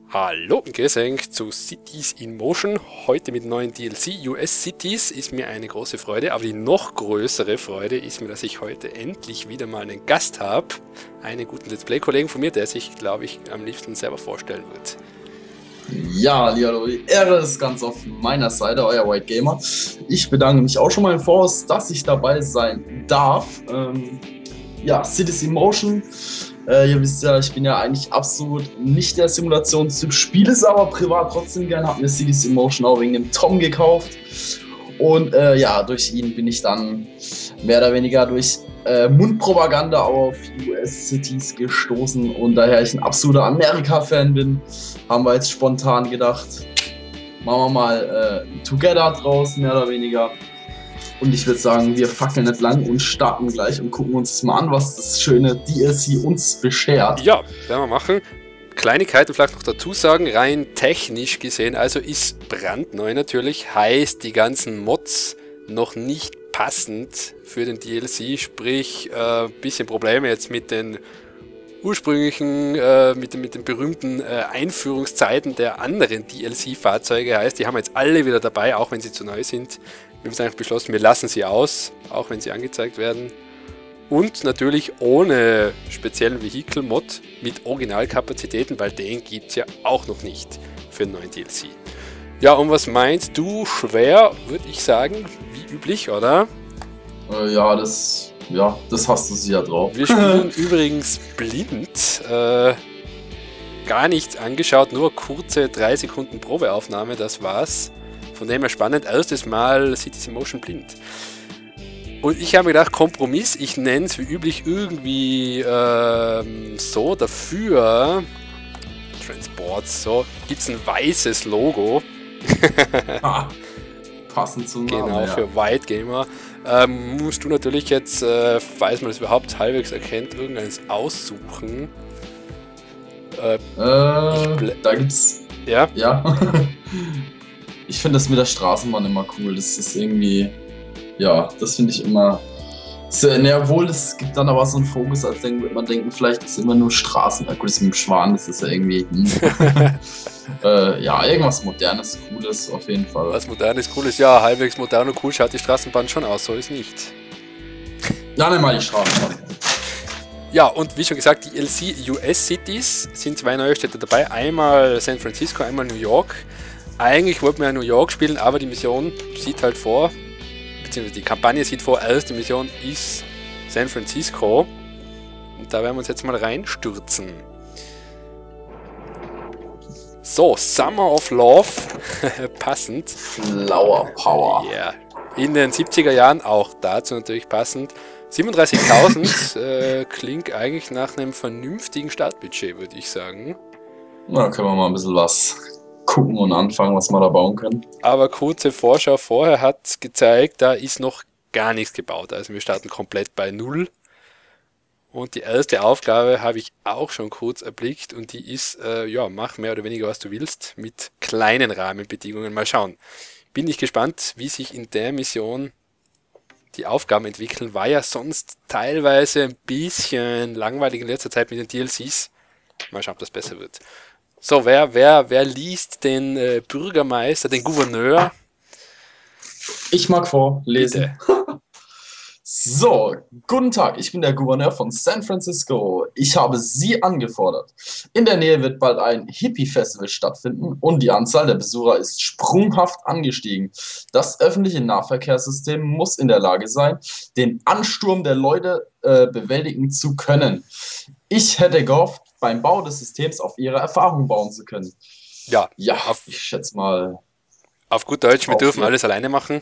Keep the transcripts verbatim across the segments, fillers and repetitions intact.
Hallo und Grüße zu Cities in Motion. Heute mit neuen D L C U S Cities ist mir eine große Freude, aber die noch größere Freude ist mir, dass ich heute endlich wieder mal einen Gast habe. Einen guten Let's Play-Kollegen von mir, der sich, glaube ich, am liebsten selber vorstellen wird. Ja, hallo, die Ehre ist ganz auf meiner Seite, euer White Gamer. Ich bedanke mich auch schon mal im Voraus, dass ich dabei sein darf. Ähm, ja, Cities in Motion. Äh, ihr wisst ja, ich bin ja eigentlich absolut nicht der Simulationstyp, spiele es aber privat trotzdem gerne, habe mir Cities in Motion auch wegen dem Tom gekauft. Und äh, ja, durch ihn bin ich dann mehr oder weniger durch äh, Mundpropaganda auf U S-Cities gestoßen. Und daher ich ein absoluter Amerika-Fan bin, haben wir jetzt spontan gedacht, machen wir mal äh, Together draus, mehr oder weniger. Und ich würde sagen, wir fackeln nicht lang und starten gleich und gucken uns das mal an, was das schöne D L C uns beschert. Ja, werden wir machen. Kleinigkeiten vielleicht noch dazu sagen, rein technisch gesehen, also ist brandneu natürlich, heißt die ganzen Mods noch nicht passend für den D L C, sprich ein äh, bisschen Probleme jetzt mit den ursprünglichen, äh, mit, den, mit den berühmten äh, Einführungszeiten der anderen D L C-Fahrzeuge, heißt, die haben jetzt alle wieder dabei, auch wenn sie zu neu sind. Wir haben es eigentlich beschlossen, wir lassen sie aus, auch wenn sie angezeigt werden. Und natürlich ohne speziellen Vehicle-Mod mit Originalkapazitäten, weil den gibt es ja auch noch nicht für den neuen D L C. Ja, und was meinst du? Schwer, würde ich sagen, wie üblich, oder? Äh, ja, das, ja, das hast du sicher drauf. Wir spielen übrigens blind. Äh, gar nichts angeschaut, nur kurze drei Sekunden Probeaufnahme, das war's. Von dem her spannend, erstes Mal Cities in Motion blind. Und ich habe mir gedacht, Kompromiss, ich nenne es wie üblich irgendwie ähm, so, dafür Transports, so, gibt es ein weißes Logo. Ah, passend zum Namen. Genau, für ja. White Gamer. Ähm, musst du natürlich jetzt, äh, falls man das überhaupt halbwegs erkennt, irgendeines aussuchen. Äh, äh da gibt's... Ja? Ja. Ich finde das mit der Straßenbahn immer cool. Das ist irgendwie, ja, das finde ich immer sehr, ne, obwohl es gibt dann aber so einen Fokus, als wird man denken, vielleicht ist immer nur Straßen. Ja, gut, das mit dem Schwan, das ist ja irgendwie, hm. äh, ja, irgendwas Modernes, Cooles auf jeden Fall. Was Modernes, Cooles, ja, halbwegs modern und cool schaut die Straßenbahn schon aus, so ist nicht. Ja, nimm mal die Straßenbahn. Ja, und wie schon gesagt, die D L C U S Cities sind zwei neue Städte dabei. Einmal San Francisco, einmal New York. Eigentlich wollten wir ja New York spielen, aber die Mission sieht halt vor, beziehungsweise die Kampagne sieht vor, erste Mission ist San Francisco. Und da werden wir uns jetzt mal reinstürzen. So, Summer of Love, passend. Flower Power. Ja, yeah. In den siebziger Jahren auch dazu natürlich passend. siebenunddreißigtausend äh, klingt eigentlich nach einem vernünftigen Startbudget, würde ich sagen. Na, können wir mal ein bisschen was gucken und anfangen, was wir da bauen können. Aber kurze Vorschau vorher hat gezeigt, da ist noch gar nichts gebaut. Also wir starten komplett bei Null. Und die erste Aufgabe habe ich auch schon kurz erblickt und die ist, äh, ja, mach mehr oder weniger was du willst mit kleinen Rahmenbedingungen. Mal schauen. Bin ich gespannt, wie sich in der Mission die Aufgaben entwickeln. War ja sonst teilweise ein bisschen langweilig in letzter Zeit mit den D L Cs. Mal schauen, ob das besser wird. So, wer, wer, wer liest den äh, Bürgermeister, den Gouverneur? Ich mag vorlesen. So, guten Tag, ich bin der Gouverneur von San Francisco. Ich habe Sie angefordert. In der Nähe wird bald ein Hippie-Festival stattfinden und die Anzahl der Besucher ist sprunghaft angestiegen. Das öffentliche Nahverkehrssystem muss in der Lage sein, den Ansturm der Leute äh, bewältigen zu können. Ich hätte gehofft, beim Bau des Systems auf ihre Erfahrung bauen zu können. Ja, ja auf, ich schätze mal... Auf gut Deutsch, wir dürfen alles alleine machen.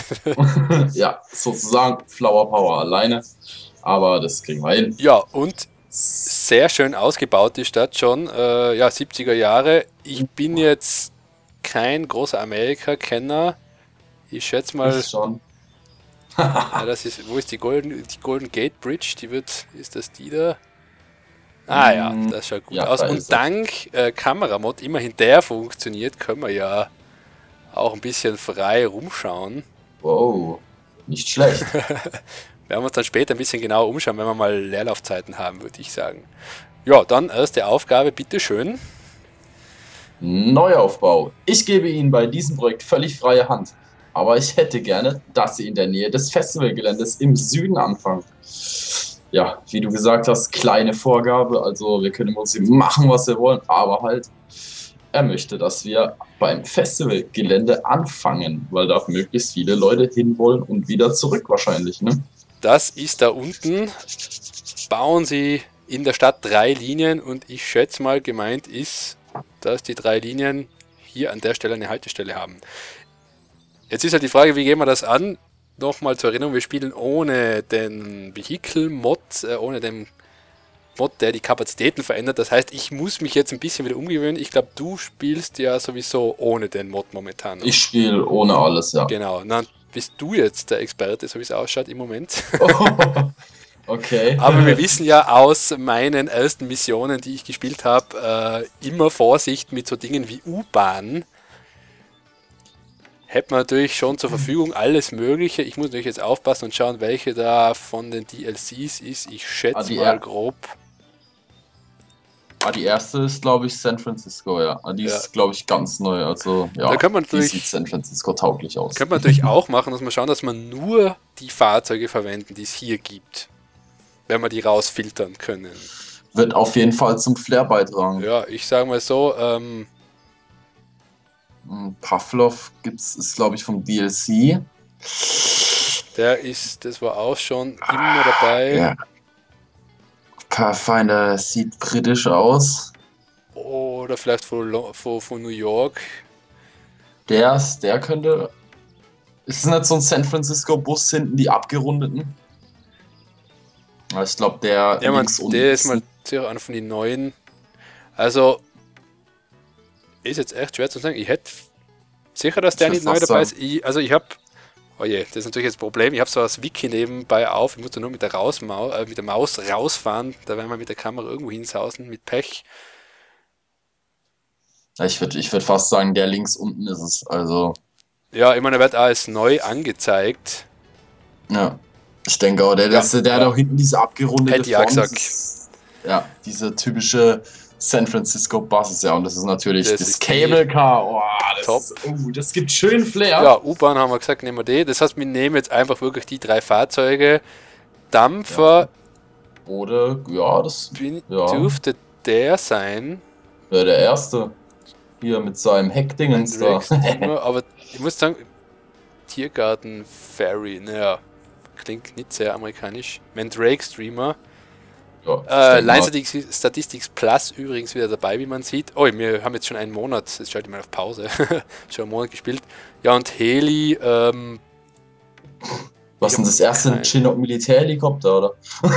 Ja, sozusagen Flower Power alleine, aber das kriegen wir hin. Ja, und sehr schön ausgebaut die Stadt schon, äh, ja, siebziger Jahre. Ich bin jetzt kein großer Amerika-Kenner. Ich schätze mal... Ich schon. Ja, das ist, wo ist die Golden, die Golden Gate Bridge? Die wird, ist das die da? Ah ja, das schaut gut ja, aus. Und dank äh, Kameramod, immerhin der funktioniert, können wir ja auch ein bisschen frei rumschauen. Wow, nicht schlecht. Werden wir uns dann später ein bisschen genauer umschauen, wenn wir mal Leerlaufzeiten haben, würde ich sagen. Ja, dann erste Aufgabe, bitteschön. Neuaufbau. Ich gebe Ihnen bei diesem Projekt völlig freie Hand. Aber ich hätte gerne, dass Sie in der Nähe des Festivalgeländes im Süden anfangen. Ja, wie du gesagt hast, kleine Vorgabe. Also wir können im Prinzip machen, was wir wollen. Aber halt, er möchte, dass wir beim Festivalgelände anfangen. Weil da möglichst viele Leute hinwollen und wieder zurück wahrscheinlich, ne? Das ist da unten. Bauen Sie in der Stadt drei Linien und ich schätze mal, gemeint ist, dass die drei Linien hier an der Stelle eine Haltestelle haben. Jetzt ist halt die Frage, wie gehen wir das an? Nochmal zur Erinnerung, wir spielen ohne den Vehicle-Mod, äh, ohne den Mod, der die Kapazitäten verändert. Das heißt, ich muss mich jetzt ein bisschen wieder umgewöhnen. Ich glaube, du spielst ja sowieso ohne den Mod momentan. Oder? Ich spiele ohne alles, ja. Genau, na, bist du jetzt der Experte, so wie es ausschaut im Moment. Okay. Aber wir wissen ja aus meinen ersten Missionen, die ich gespielt habe, äh, immer Vorsicht mit so Dingen wie U-Bahn. Hätte man natürlich schon zur Verfügung alles Mögliche. Ich muss natürlich jetzt aufpassen und schauen, welche da von den D L Cs ist. Ich schätze Ah, mal grob. Ah, die erste ist, glaube ich, San Francisco, ja. Ah, die Ja. ist, glaube ich, ganz neu. Also, ja, Da kann man die natürlich- sieht San Francisco tauglich aus. Könnte man natürlich auch machen, dass man schauen, dass man nur die Fahrzeuge verwenden, die es hier gibt. Wenn wir die rausfiltern können. Wird auf jeden Fall zum Flair beitragen. Ja, ich sage mal so, ähm, Hm, Pavlov gibt's, ist, glaube ich, vom D L C. der ist, das war auch schon immer dabei. Ja. Pathfinder sieht britisch aus. Oder vielleicht von, Lo- von, von New York. Der, ist- der könnte. Ist es nicht so ein San Francisco-Bus hinten, die abgerundeten? Ja, ich glaube, der Ja, man, links unten der ist mal sicher einer von den neuen. Also, ist jetzt echt schwer zu sagen. Ich hätte sicher, dass der Ich nicht würd neu fast dabei sagen. ist. Ich, also, ich habe. Oh je, das ist natürlich jetzt ein Problem. Ich habe so das Wiki nebenbei auf. Ich muss da nur mit der, Rausmau äh, mit der Maus rausfahren. Da werden wir mit der Kamera irgendwo hinsausen. Mit Pech. Ja, ich würde ich würd fast sagen, der links unten ist es. Also, Ja, ich meine, er wird als neu angezeigt. ja. Ich denke auch, der, Ja, der, der ja. hat auch hinten diese abgerundete Hätte ich auch gesagt. dieses- Ja, diese typische San Francisco Buses, ja. Und das ist natürlich Das das, ist die- Cable Car. Oh, das, Top. Ist, oh, das gibt schön Flair. Ja, U-Bahn haben wir gesagt, nehmen wir die. Das heißt, wir nehmen jetzt einfach wirklich die drei Fahrzeuge. Dampfer Oder, ja, das bin, Ja. dürfte der sein. wäre der erste. Hier mit seinem Heckdingens da. Rex Steamer, aber ich muss sagen, Tiergarten Ferry, naja, klingt nicht sehr amerikanisch. Mandrake Streamer. Ja, ich Äh, denk mal, Line Statistics, Statistics Plus übrigens wieder dabei, wie man sieht. Oh, wir haben jetzt schon einen Monat, jetzt schalte ich mal auf Pause. Schon einen Monat gespielt. Ja, und Heli, ähm, was ist denn das erste? Kein- Ein Chinook Militärhelikopter, oder?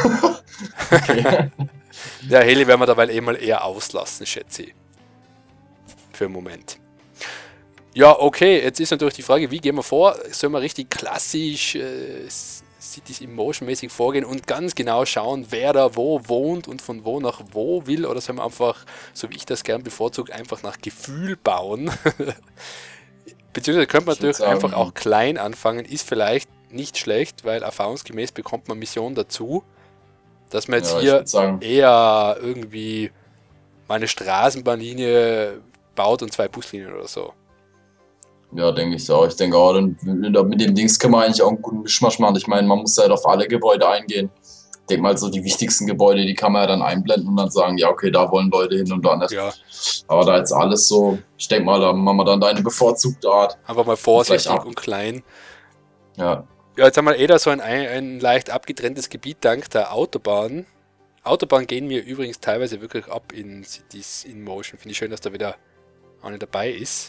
Okay. ja, Heli werden wir dabei eh mal eher auslassen, schätze ich. Für einen Moment. Ja, okay, jetzt ist natürlich die Frage, wie gehen wir vor? Sollen wir richtig klassisch äh, Cities in Motion mäßig vorgehen und ganz genau schauen, wer da wo wohnt und von wo nach wo will? Oder sollen wir einfach, so wie ich das gern bevorzuge, einfach nach Gefühl bauen? Beziehungsweise könnte man Ich würd natürlich einfach sagen- auch klein anfangen, ist vielleicht nicht schlecht, weil erfahrungsgemäß bekommt man Missionen dazu, dass man jetzt Ja, ich hier würd sagen, eher irgendwie mal eine Straßenbahnlinie baut und zwei Buslinien oder so. ja, denke ich auch. Ich denke auch, dann, mit dem Dings kann man eigentlich auch einen guten Mischmasch machen. Ich meine, man muss halt auf alle Gebäude eingehen. Ich denke mal, so die wichtigsten Gebäude, die kann man ja dann einblenden und dann sagen, ja, okay, da wollen Leute hin und da nicht. Ja, Aber da jetzt alles so, ich denke mal, da machen wir dann deine bevorzugte Art. einfach mal vorsichtig Vielleicht auch. und klein. Ja, Ja, jetzt haben wir eh da so ein, ein leicht abgetrenntes Gebiet dank der Autobahn. Autobahn gehen mir übrigens teilweise wirklich ab in Cities in Motion. Finde ich schön, dass da wieder eine dabei ist.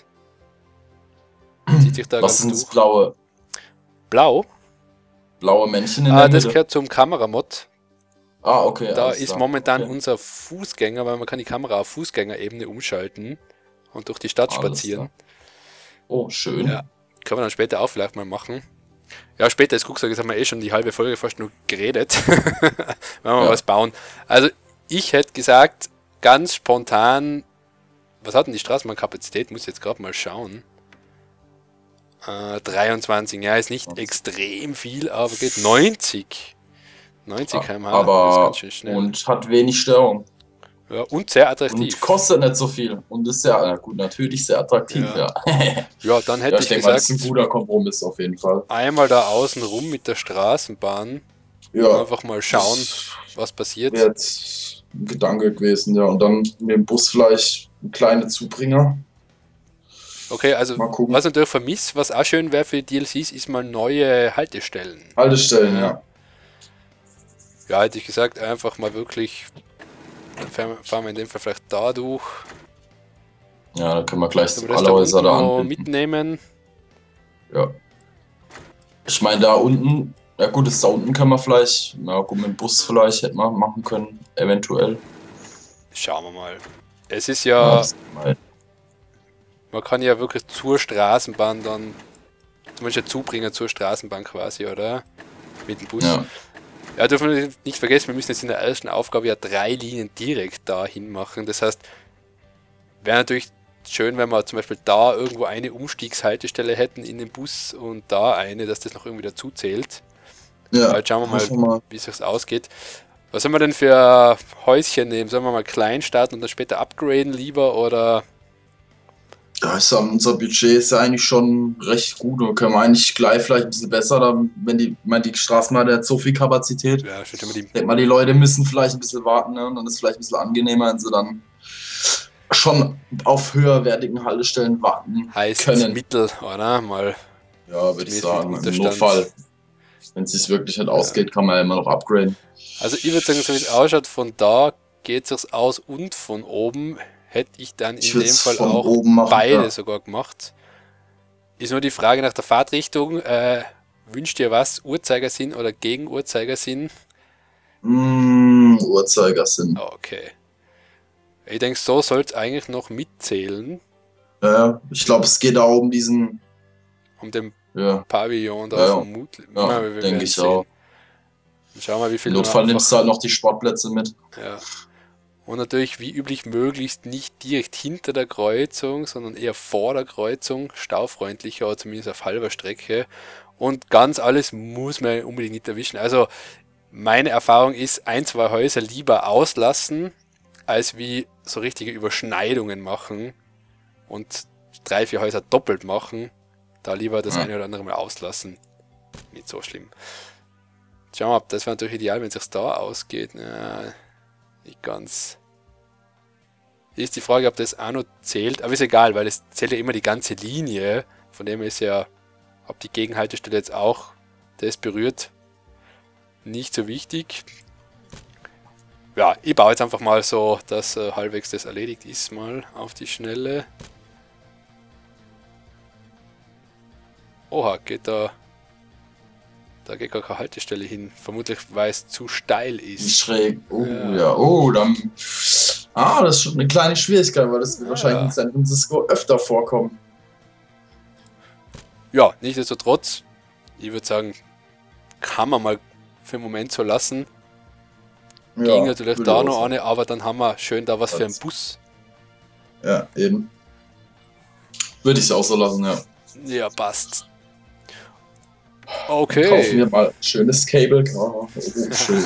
Zieht sich da was ganz sind das durch. blaue, Blau. blaue Männchen in Ah, der das Mitte? gehört zum Kameramod. Ah, okay. Da alles ist klar. momentan Okay. unser Fußgänger, weil man kann die Kamera auf Fußgängerebene umschalten und durch die Stadt Alles spazieren. Oh, schön. Ja. Können wir dann später auch vielleicht mal machen. Ja, später ist Gucksack, jetzt haben wir eh schon die halbe Folge fast nur geredet. Wenn wir mal Ja. was bauen. Also ich hätte gesagt, ganz spontan, was hat denn die Straßenbahnkapazität? Muss ich jetzt gerade mal schauen. Äh, dreiundzwanzig, ja, ist nicht zwanzig. extrem viel, aber geht neunzig. neunzig Kilometer pro Stunde, das ist Aber, ganz schön schnell. und hat wenig Störung. Ja, und sehr attraktiv. Und kostet nicht so viel. Und ist ja, na gut, natürlich sehr attraktiv, ja. Ja, ja dann hätte Ja, ich ich denke mal, gesagt, das ist ein guter Kompromiss auf jeden Fall. einmal da außen rum mit der Straßenbahn. Ja. Einfach mal schauen, was passiert. Wäre jetzt ein Gedanke gewesen, ja. Und dann mit dem Bus vielleicht ein kleiner Zubringer. Okay, also Mal gucken. was ich natürlich vermisst, was auch schön wäre für die D L Cs, ist mal neue Haltestellen. Haltestellen, ja. Ja, hätte ich gesagt, einfach mal wirklich, dann fahren fahren wir in dem Fall vielleicht da durch. Ja, dann können wir gleich Können so wir das alle da Häuser unten da noch anbinden. mitnehmen? Ja. Ich meine, da unten, ja gut, das da unten können wir vielleicht, na gut, mit dem Bus vielleicht hätten wir machen können, eventuell. Schauen wir mal. Es ist Ja, ja, das mal. man kann ja wirklich zur Straßenbahn dann, zumindest ja Zubringer zur Straßenbahn quasi, oder? Mit dem Bus. Ja. Ja, dürfen wir nicht vergessen, wir müssen jetzt in der ersten Aufgabe ja drei Linien direkt dahin machen. Das heißt, wäre natürlich schön, wenn wir zum Beispiel da irgendwo eine Umstiegshaltestelle hätten in dem Bus und da eine, dass das noch irgendwie dazu zählt. Ja, Jetzt schauen wir hoffen mal, wir mal. wie es sich ausgeht. Was sollen wir denn für Häuschen nehmen? Sollen wir mal klein starten und dann später upgraden lieber, oder? Ja, ich sag, unser Budget ist ja eigentlich schon recht gut und können wir eigentlich gleich vielleicht ein bisschen besser, dann, wenn die, ich meine, die Straßenbahn hat so viel Kapazität. Ja, stimmt immer die. Ich denke mal, die Leute müssen vielleicht ein bisschen warten, ne? Und dann ist es vielleicht ein bisschen angenehmer, wenn sie dann schon auf höherwertigen Haltestellen warten Heißt können. Mittel, oder? Mal. Ja, würde ich Mit sagen, im Unterstand. Notfall. Wenn es sich wirklich nicht ausgeht, kann man ja immer noch upgraden. Also ich würde sagen, so wie es ausschaut, von da geht es aus und von oben. Hätte ich dann Ich in dem würd's Fall von auch oben machen, beide ja. sogar gemacht. Ist nur die Frage nach der Fahrtrichtung. Äh, wünscht ihr was? Uhrzeigersinn oder gegen Uhrzeigersinn? Mmh, Uhrzeigersinn. Okay. Ich denke, so soll es eigentlich noch mitzählen. Ja, ich glaube, es geht auch um diesen. Um den Ja, Pavillon da Ja, ja. vermutlich. ja Ja, wir werden denke ich sehen. auch. Schauen wir, wie viel Im Notfall wir nimmst du halt noch die Sportplätze mit. Ja. Und natürlich, wie üblich, möglichst nicht direkt hinter der Kreuzung, sondern eher vor der Kreuzung, staufreundlicher, oder zumindest auf halber Strecke. Und ganz alles muss man unbedingt nicht erwischen. Also meine Erfahrung ist, ein, zwei Häuser lieber auslassen, als wie so richtige Überschneidungen machen und drei, vier Häuser doppelt machen. Da lieber das Ja. eine oder andere mal auslassen. Nicht so schlimm. Schauen wir mal, das wäre natürlich ideal, wenn es sich da ausgeht. Ja, nicht ganz. Hier ist die Frage, ob das auch noch zählt, aber ist egal, weil es zählt ja immer die ganze Linie. Von dem ist ja, ob die Gegenhaltestelle jetzt auch das berührt, nicht so wichtig. Ja, ich baue jetzt einfach mal so, dass äh, halbwegs das erledigt ist, mal auf die Schnelle. Oha, geht da... Da geht gar keine Haltestelle hin. Vermutlich, weil es zu steil ist. Schräg. Oh, Ja. ja. Oh, dann. Ah, das ist schon eine kleine Schwierigkeit, weil das wird Ja. wahrscheinlich in San Francisco öfter vorkommen. Ja, nichtsdestotrotz, ich würde sagen, kann man mal für einen Moment so lassen. Ja, Ging natürlich würde da auch noch sagen. eine, aber dann haben wir schön da was für einen Das- Bus. Ja, eben. Würde ich auch so lassen, ja. Ja, passt. Kaufen Okay. wir mal ein schönes Cable Car. Oh, schön.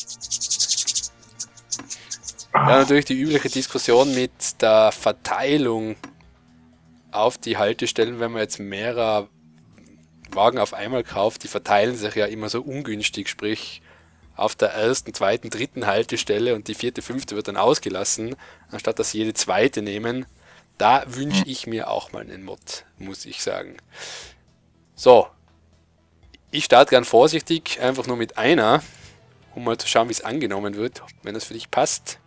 Ja, natürlich die übliche Diskussion mit der Verteilung auf die Haltestellen, wenn man jetzt mehrere Wagen auf einmal kauft, die verteilen sich ja immer so ungünstig, sprich auf der ersten, zweiten, dritten Haltestelle und die vierte, fünfte wird dann ausgelassen, anstatt dass sie jede zweite nehmen. Da wünsche ich mir auch mal einen Mod, muss ich sagen. So, ich starte gern vorsichtig, einfach nur mit einer, um mal zu schauen, wie es angenommen wird, wenn das für dich passt.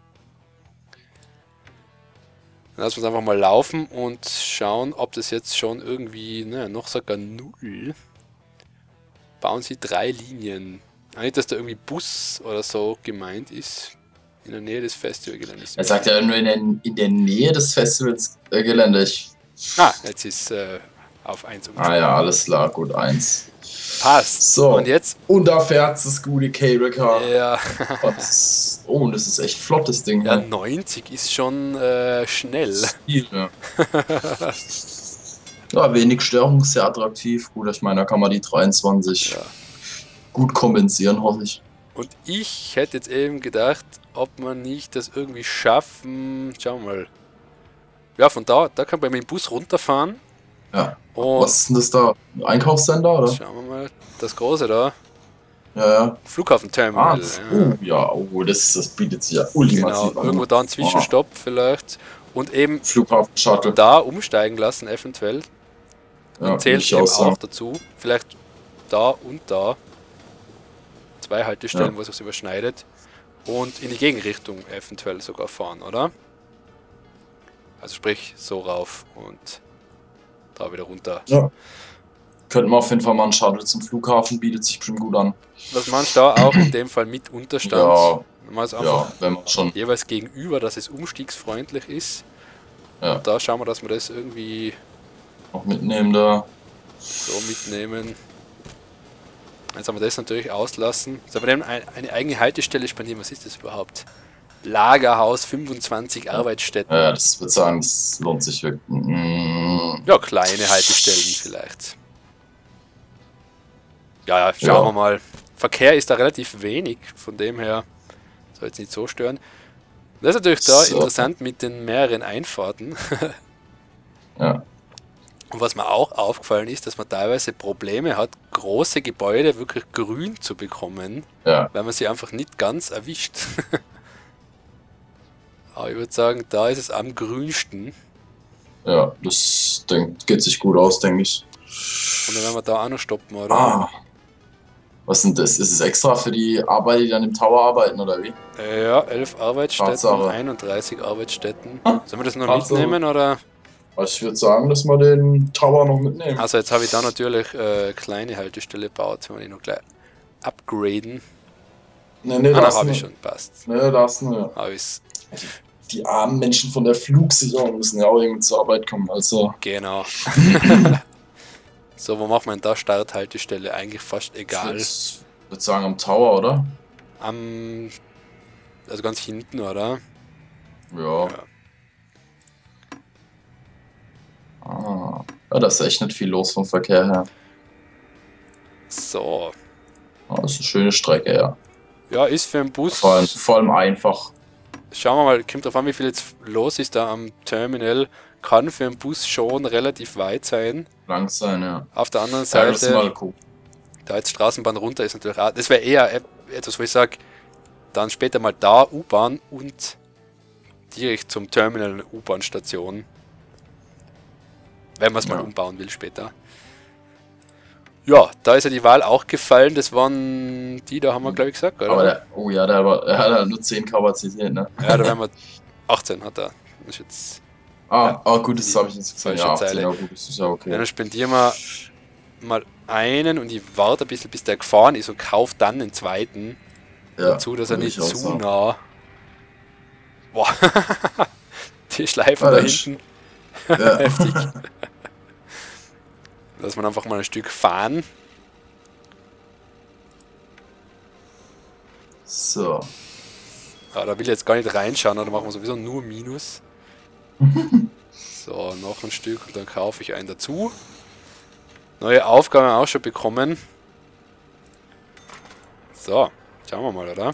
Dann lassen wir es einfach mal laufen und schauen, ob das jetzt schon irgendwie, naja, noch sogar null. Bauen Sie drei Linien. Ah, nicht, dass da irgendwie Bus oder so gemeint ist. In der Nähe des Festivalgeländes. Er sagt ja nur in der, in der Nähe des Festivalsgelände. Ich, Ah, jetzt ist äh, auf eins umgestellt. ah ja, alles klar, gut, eins. Passt. So. Und jetzt? Und da fährt das gute Cable Car. Ja, Oh, das ist, oh, und das ist echt flott, das Ding. ja Ja, neunzig ist schon äh, schnell. ja. Ja, wenig Störung, sehr attraktiv. Gut, ich meine, da kann man die dreiundzwanzig Ja. gut kompensieren, hoffe ich. Und ich hätte jetzt eben gedacht, ob man nicht das irgendwie schaffen. Schauen wir mal. Ja, von da, da kann man mit dem Bus runterfahren. Ja. Und Was ist denn das da? Ein Einkaufscenter, oder? schauen wir mal. Das große da. Ja, ja. Flughafenterminal. Ah, das, oh, ja, oh, das, das bietet sich ja ultimativ Genau, an. irgendwo da ein Zwischenstopp oh. vielleicht. Und eben Flughafen-Shuttle. da umsteigen lassen, eventuell. Ja, zählt ich eben auch, auch dazu. Vielleicht da und da. Zwei Haltestellen, Ja. wo es sich überschneidet. Und in die Gegenrichtung eventuell sogar fahren, oder? Also sprich, so rauf und da wieder runter. Ja. Könnten wir auf jeden Fall mal einen Shuttle zum Flughafen, bietet sich bestimmt gut an. Was meinst du da auch in dem Fall mit Unterstand? Ja, Wenn man es einfach ja, wenn man schon. jeweils gegenüber, dass es umstiegsfreundlich ist. Ja. Und da schauen wir, dass wir das irgendwie Noch mitnehmen da. so mitnehmen. Jetzt haben wir das natürlich auslassen. So, aber eine, eine eigene Haltestelle spendieren. Was ist das überhaupt? Lagerhaus, fünfundzwanzig Ja. Arbeitsstätten. Ja, das würde sagen, das lohnt sich wirklich. Mm. Ja, kleine Haltestellen vielleicht. Ja, ja, schauen Ja. wir mal. Verkehr ist da relativ wenig, von dem her soll jetzt nicht so stören. Das ist natürlich da So. interessant mit den mehreren Einfahrten. Ja. Und was mir auch aufgefallen ist, dass man teilweise Probleme hat, große Gebäude wirklich grün zu bekommen, Ja. weil man sie einfach nicht ganz erwischt. Aber ich würde sagen, da ist es am grünsten. Ja, das denk, geht sich gut aus, denke ich. Und dann werden wir da auch noch stoppen, oder? Ah. Was sind das? Ist es extra für die Arbeit, die dann im Tower arbeiten, oder wie? Äh, Ja, elf Arbeitsstätten, Tatsache. einunddreißig Arbeitsstätten. Ah, Sollen wir das noch Tatsache. mitnehmen, oder? Also ich würde sagen, dass wir den Tower noch mitnehmen. Also jetzt habe ich da natürlich äh, kleine Haltestelle gebaut, wenn wir die noch gleich upgraden. Nee, nee, Ah, das da habe ich nicht. schon, passt. Nee, das nur. Habe ich's. Die armen Menschen von der Flugsicherung müssen ja auch irgendwie zur Arbeit kommen. Also, Genau. So, wo macht man da Starthaltestelle? Eigentlich fast egal. ich würde sagen am Tower, oder? Am. Also ganz hinten, oder? Ja. Ja. Ah. Ja, da ist echt nicht viel los vom Verkehr her. So. Ah, das ist eine schöne Strecke, ja. Ja, ist für einen Bus. Vor allem, vor allem einfach. Schauen wir mal, kommt drauf an, wie viel jetzt los ist da am Terminal. Kann für einen Bus schon relativ weit sein. Lang sein, ja. Auf der anderen Ja, das ist Seite, mal cool. da jetzt Straßenbahn runter ist natürlich auch. Das wäre eher etwas, wo ich sage, dann später mal da U-Bahn und direkt zum Terminal eine U-Bahn-Station. Wenn man es mal Ja. umbauen will später. Ja, da ist ja die Wahl auch gefallen. Das waren die, da haben wir, glaube ich, gesagt, oder? Aber der, oh ja, der, war, der hat ja nur zehn Kapazität, ne? Ja, da werden wir achtzehn hat er. Das ist jetzt. Ah, Ja. ah gut, das habe ich jetzt Falsche ja, achtzehn, Zeile. ja, gut, das ist ja Ja, okay. dann spendieren wir mal einen und ich warte ein bisschen, bis der gefahren ist und kaufe dann den zweiten Ja, dazu, dass er würde nicht ich auch zu sagen. nah. Boah, die Schleifen Ja, da das- hinten. Ja. Heftig. Lass man einfach mal ein Stück fahren. So. Ah, da will ich jetzt gar nicht reinschauen, da machen wir sowieso nur Minus. So, noch ein Stück und dann kaufe ich einen dazu. Neue Aufgabe auch schon bekommen. So, schauen wir mal, oder?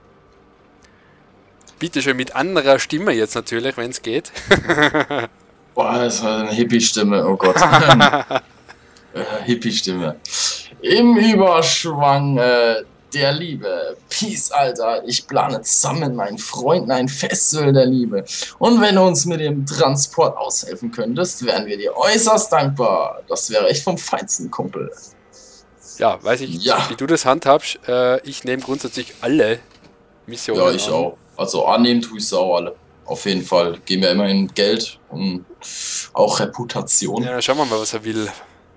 Bitte schön mit anderer Stimme jetzt natürlich, wenn es geht. Boah, das war eine Hippie-Stimme, oh Gott. äh, Hippie-Stimme. Im Überschwang äh, der Liebe. Peace, Alter. Ich plane zusammen mit meinen Freunden ein Festival der Liebe. Und wenn du uns mit dem Transport aushelfen könntest, wären wir dir äußerst dankbar. Das wäre echt vom feinsten Kumpel. Ja, weiß ich, Ja. wie du das handhabst. Äh, ich nehme grundsätzlich alle Missionen Ja, ich an. auch. Also annehmen tue ich es auch alle. Auf jeden Fall. Geben wir immerhin Geld und auch Reputation. Ja, dann schauen wir mal, was er will.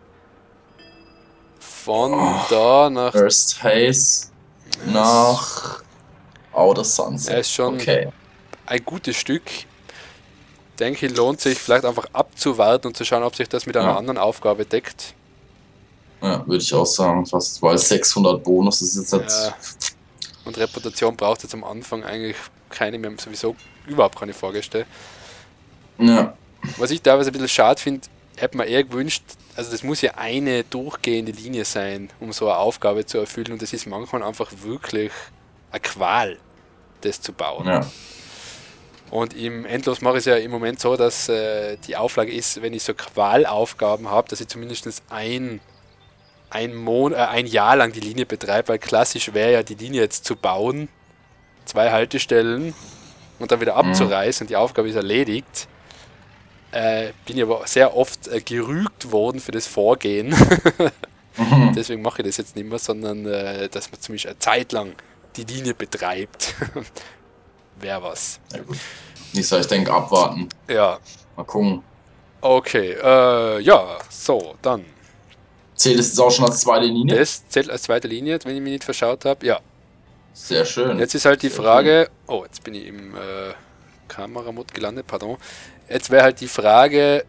Von Oh. da nach... First Haze nach Outer Sunset. Er ist schon Okay. ein gutes Stück. Denke ich, lohnt sich vielleicht einfach abzuwarten und zu schauen, ob sich das mit einer Ja. anderen Aufgabe deckt. Ja, würde ich auch sagen, fast, weil sechshundert Bonus ist jetzt jetzt. Ja. Und Reputation braucht jetzt am Anfang eigentlich keine mehr, sowieso überhaupt keine Vorgäste. Ja. Was ich teilweise ein bisschen schade finde, hätte mir eher gewünscht, also das muss ja eine durchgehende Linie sein, um so eine Aufgabe zu erfüllen, und das ist manchmal einfach wirklich eine Qual, das zu bauen. Ja. Und im Endlos mache ich es ja im Moment so, dass äh, die Auflage ist, wenn ich so Qualaufgaben habe, dass ich zumindest ein, ein, Mon äh, ein Jahr lang die Linie betreibe, weil klassisch wäre ja die Linie jetzt zu bauen, zwei Haltestellen und dann wieder abzureißen, und die Aufgabe ist erledigt. Äh, bin ich aber sehr oft äh, gerügt worden für das Vorgehen. Deswegen mache ich das jetzt nicht mehr, sondern äh, dass man zumindest eine Zeit lang die Linie betreibt. Wäre was. Ja, gut. Ich sag, ich denke, abwarten. Ja. Mal gucken. Okay, äh, ja, so, dann. Zählt es jetzt auch schon als zweite Linie? Das zählt als zweite Linie, wenn ich mich nicht verschaut habe. Ja. Sehr schön. Jetzt ist halt die Sehr Frage. Schön. Oh, jetzt bin ich im äh, Kameramod gelandet, pardon. Jetzt wäre halt die Frage,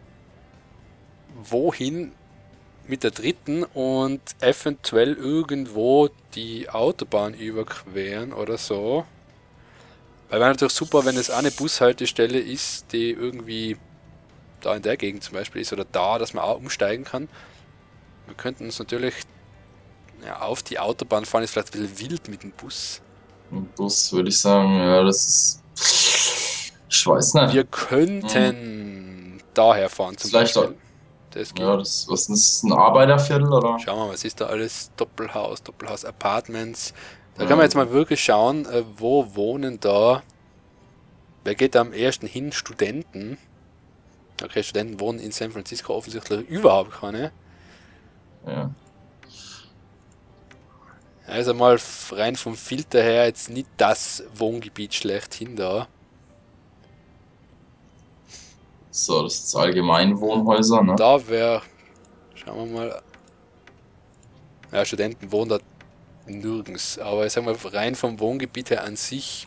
wohin mit der dritten und eventuell irgendwo die Autobahn überqueren oder so. Weil wäre natürlich super, wenn es eine Bushaltestelle ist, die irgendwie da in der Gegend zum Beispiel ist oder da, dass man auch umsteigen kann. Wir könnten uns natürlich ja, auf die Autobahn fahren, ist vielleicht ein bisschen wild mit dem Bus. Ein Bus würde ich sagen, ja, das ist. Ich weiß nicht. Wir könnten hm. daher fahren zum vielleicht Beispiel. Das geht. Ja, das, was ist das, ein Arbeiterviertel oder? Schauen wir mal, was ist da alles? Doppelhaus, Doppelhaus, Apartments. Da ja. kann man jetzt mal wirklich schauen, wo wohnen da. Wer geht da am ersten hin? Studenten. Okay, Studenten wohnen in San Francisco offensichtlich überhaupt keine. Ja. Also mal rein vom Filter her jetzt nicht das Wohngebiet schlechthin da. So, das ist Allgemeinwohnhäuser, ne? Da wäre, schauen wir mal, ja, Studenten wohnen da nirgends, aber ich sag mal, rein vom Wohngebiet her an sich,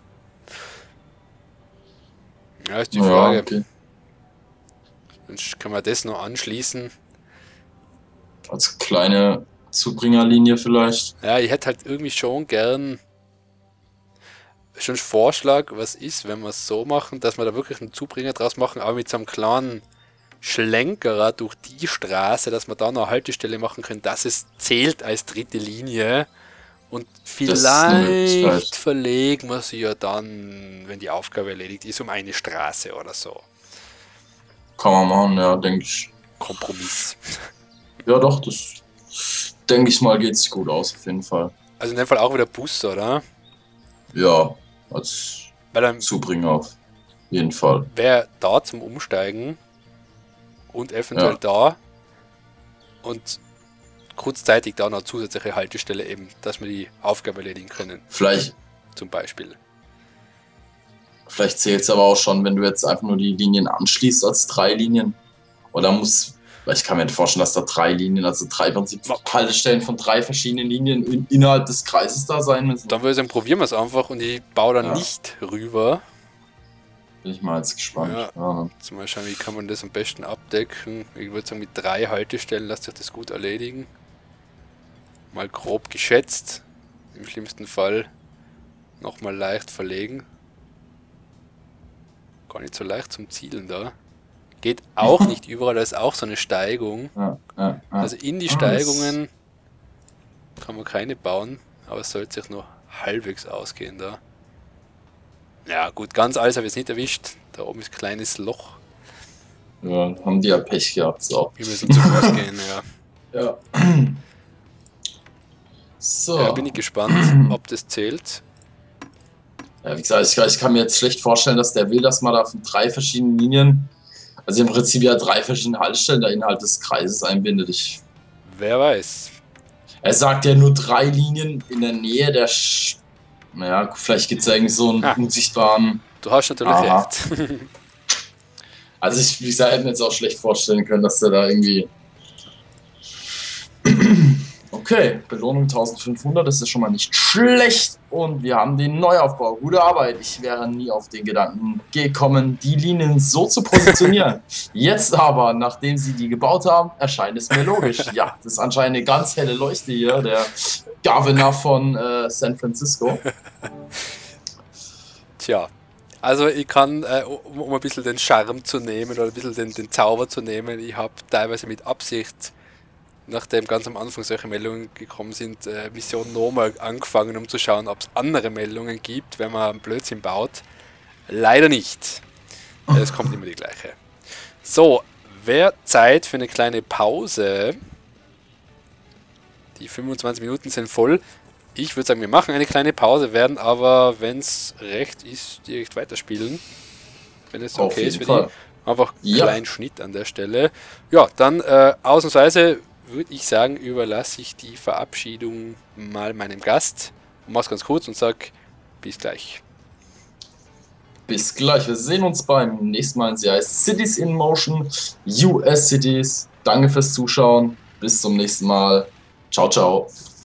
ja, ist die Frage. Ja, okay. Dann kann man das noch anschließen. Als kleine Zubringerlinie vielleicht. Ja, ich hätte halt irgendwie schon gern schon einen Vorschlag, was ist, wenn wir es so machen, dass wir da wirklich einen Zubringer draus machen, aber mit so einem kleinen Schlenkerer durch die Straße, dass wir da noch eine Haltestelle machen können, dass es zählt als dritte Linie. Und vielleicht verlegen wir sie ja dann, wenn die Aufgabe erledigt ist, um eine Straße oder so. Kann man machen, ja, denke ich. Kompromiss. Ja, doch, das denke ich mal, geht sich gut aus, auf jeden Fall. Also in dem Fall auch wieder Bus, oder? Ja, als Weil dann Zubringer auf jeden Fall. Wäre da zum Umsteigen und eventuell ja. da und kurzzeitig da noch zusätzliche Haltestelle eben, dass wir die Aufgabe erledigen können. Vielleicht. Zum Beispiel. Vielleicht zählt es aber auch schon, wenn du jetzt einfach nur die Linien anschließt als drei Linien. Oder muss, weil ich kann mir nicht vorstellen, dass da drei Linien, also drei Prinzip Haltestellen von drei verschiedenen Linien in, innerhalb des Kreises da sein müssen. Dann würde ich sagen, probieren wir es einfach und ich baue dann ja. nicht rüber. Bin ich mal jetzt gespannt. Ja. Ja. Jetzt mal schauen, wie kann man das am besten abdecken. Ich würde sagen, mit drei Haltestellen lässt sich das gut erledigen. Mal grob geschätzt. Im schlimmsten Fall nochmal leicht verlegen. Gar nicht so leicht zum Zielen da. Geht auch nicht überall, da ist auch so eine Steigung. Ja, ja, ja. Also in die Steigungen kann man keine bauen, aber es sollte sich nur halbwegs ausgehen da. Ja gut, ganz alles habe ich jetzt nicht erwischt. Da oben ist ein kleines Loch. Ja, haben die ja Pech gehabt. So. Wir müssen zu Fuß gehen, ja. Ja. So. Ja, bin ich gespannt, ob das zählt. Ja, wie gesagt, ich, ich kann mir jetzt schlecht vorstellen, dass der will, dass man da von drei verschiedenen Linien, also im Prinzip ja drei verschiedene Haltestellen da innerhalb des Kreises einbindet. Ich, Wer weiß. Er sagt ja nur drei Linien in der Nähe der... Sch naja, vielleicht gibt es ja irgendwie so einen ah, unsichtbaren... Du hast natürlich Aha. recht. Also ich, wie gesagt, hätte mir jetzt auch schlecht vorstellen können, dass der da irgendwie... Okay, Belohnung eintausendfünfhundert, das ist schon mal nicht schlecht. Und wir haben den Neuaufbau. Gute Arbeit. Ich wäre nie auf den Gedanken gekommen, die Linien so zu positionieren. Jetzt aber, nachdem sie die gebaut haben, erscheint es mir logisch. Ja, das ist anscheinend eine ganz helle Leuchte hier, der Governor von äh, San Francisco. Tja, Also ich kann, äh, um, um ein bisschen den Charme zu nehmen oder ein bisschen den, den Zauber zu nehmen, ich habe teilweise mit Absicht, nachdem ganz am Anfang solche Meldungen gekommen sind, äh, Mission nochmal angefangen, um zu schauen, ob es andere Meldungen gibt, wenn man einen Blödsinn baut. Leider nicht. Es kommt immer die gleiche. So, wäre Zeit für eine kleine Pause. Die fünfundzwanzig Minuten sind voll. Ich würde sagen, wir machen eine kleine Pause, werden aber, wenn es recht ist, direkt weiterspielen. Wenn es okay ist für die. Einfach einen ja. kleinen Schnitt an der Stelle. Ja, dann äh, ausnahmsweise würde ich sagen, überlasse ich die Verabschiedung mal meinem Gast. Und mach's ganz kurz und sag bis gleich. Bis gleich. Wir sehen uns beim nächsten Mal. Sie heißt Cities in Motion, U S Cities. Danke fürs Zuschauen. Bis zum nächsten Mal. Ciao, ciao.